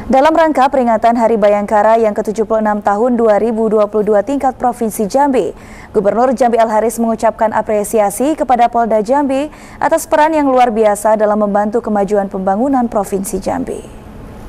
Dalam rangka peringatan Hari Bayangkara yang ke-76 tahun 2022 tingkat Provinsi Jambi, Gubernur Jambi Al-Haris mengucapkan apresiasi kepada Polda Jambi atas peran yang luar biasa dalam membantu kemajuan pembangunan Provinsi Jambi.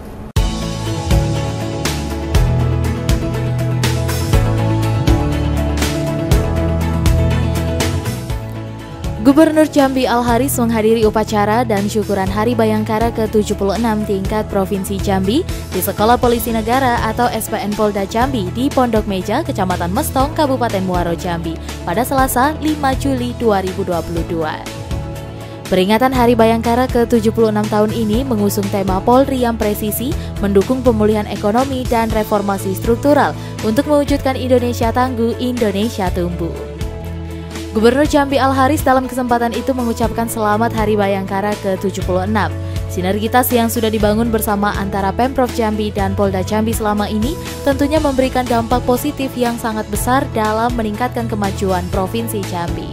Gubernur Jambi Al-Haris menghadiri upacara dan syukuran Hari Bayangkara ke-76 tingkat Provinsi Jambi di Sekolah Polisi Negara atau SPN Polda Jambi di Pondok Meja, Kecamatan Mestong, Kabupaten Muaro Jambi pada Selasa 5 Juli 2022. Peringatan Hari Bayangkara ke-76 tahun ini mengusung tema Polri yang presisi, mendukung pemulihan ekonomi dan reformasi struktural untuk mewujudkan Indonesia tangguh, Indonesia tumbuh. Gubernur Jambi Al-Haris dalam kesempatan itu mengucapkan selamat Hari Bayangkara ke-76. Sinergitas yang sudah dibangun bersama antara Pemprov Jambi dan Polda Jambi selama ini tentunya memberikan dampak positif yang sangat besar dalam meningkatkan kemajuan Provinsi Jambi.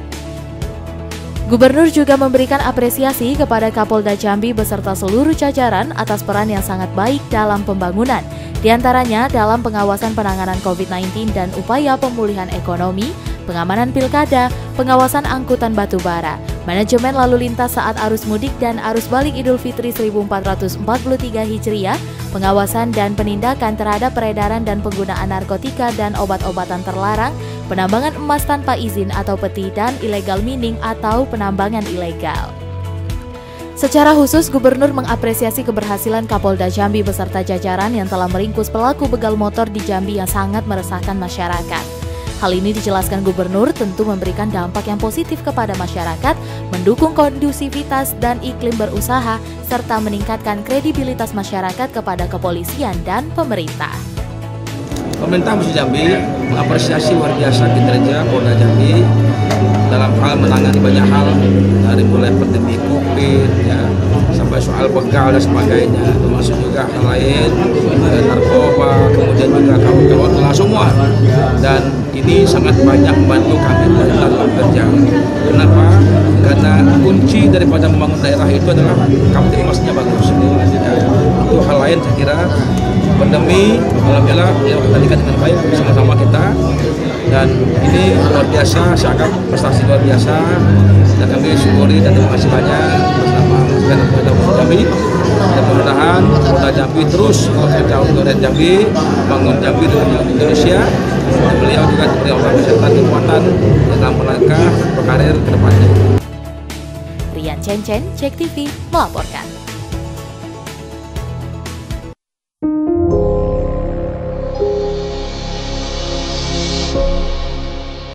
Gubernur juga memberikan apresiasi kepada Kapolda Jambi beserta seluruh jajaran atas peran yang sangat baik dalam pembangunan, diantaranya dalam pengawasan penanganan COVID-19 dan upaya pemulihan ekonomi, pengamanan pilkada, pengawasan angkutan batubara, manajemen lalu lintas saat arus mudik dan arus balik Idul Fitri 1443 Hijriah, pengawasan dan penindakan terhadap peredaran dan penggunaan narkotika dan obat-obatan terlarang, penambangan emas tanpa izin atau peti dan illegal mining atau penambangan ilegal. Secara khusus, Gubernur mengapresiasi keberhasilan Kapolda Jambi beserta jajaran yang telah meringkus pelaku begal motor di Jambi yang sangat meresahkan masyarakat. Hal ini dijelaskan Gubernur tentu memberikan dampak yang positif kepada masyarakat, mendukung kondusivitas dan iklim berusaha, serta meningkatkan kredibilitas masyarakat kepada kepolisian dan pemerintah. Pemerintah Provinsi Jambi mengapresiasi luar biasa kinerja Polda Jambi dalam hal menangani banyak hal, dari mulai pandemi COVID ya, sampai soal begal dan sebagainya, termasuk juga hal lain, narkoba, kemudian juga kawan-kawan semua. Dan ini sangat banyak membantu kami dalam kerja. Kenapa? Karena kunci daripada membangun daerah itu adalah kapitalisasinya bagus. Ya, itu hal lain saya kira. Pandemi, alhamdulillah ya kita dengan baik bersama-sama kita, dan ini luar biasa, saya anggap prestasi luar biasa, dan kami syukuri dan terima kasih banyak bersama Polda Jambi, dan mudah-mudahan Polda Jambi terus bekerja untuk rakyat Jambi, bangun Jambi dengan Indonesia, dan beliau juga diberi Allah kesehatan kekuatan dalam melangkah berkarir ke depannya. Rian Cencen, Cek TV melaporkan.